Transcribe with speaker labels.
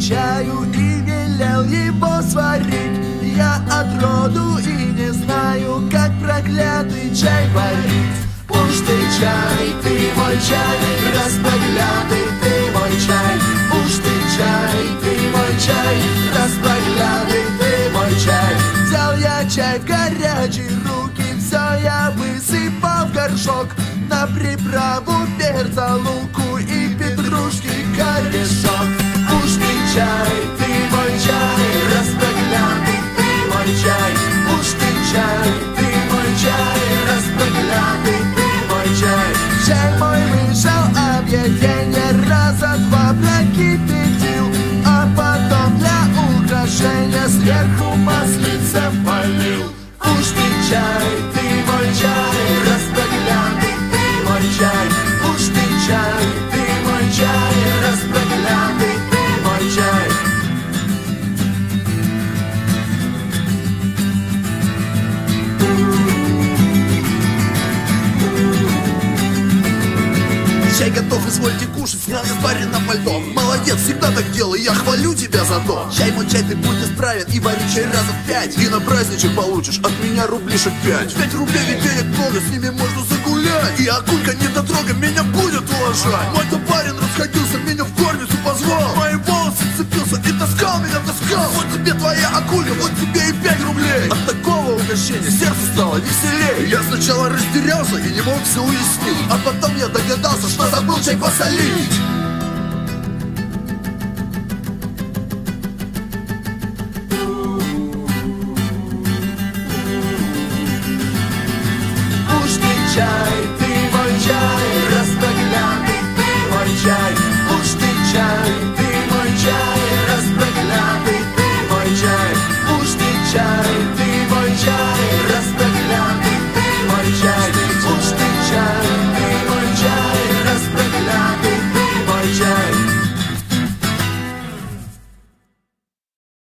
Speaker 1: чаю и велел его сварить. Я от роду и не знаю, как проклятый чай варить. Уж ты чай, ты мой чай, распроклятый ты мой чай. Уж ты чай, ты мой чай, распроклятый ты мой чай. Взял я чай в горячие руки, все я высыпал в горшок. На приправу перца, луку и петрушки корешок. Уж ты чай, ты мой чай, распроклятый ты мой чай. Уж ты чай, ты мой чай, распроклятый ты мой чай. Чай мой вышел объедение, раза два прокипятил, а потом для украшения сверху маслицем полил. Уж ты чай, ты мой чай, распроклятый ты мой чай. Уж ты чай, ты мой чай, распроклятый ты мой чай.
Speaker 2: Чай готов, извольте кушать, снял из барина пальто. Молодец, всегда так делай, я хвалю тебя за то. Чай мой чай, ты будь исправен и вари чай раза в 5. И на праздничек получишь от меня рублишек 5. 5 рублей ведь денег много, с ними можно загулять. И Акулька недотрога меня будет уважать. Мой-то парень расходился, меня в горницу позвал. Мои волосы цепился и таскал меня, таскал. Вот тебе твоя Акулька, вот тебе и 5 рублей. От такого угощения сердце стало веселее. Я сначала растерялся и не мог все уяснить, а потом я догадался, что забыл чай посолить.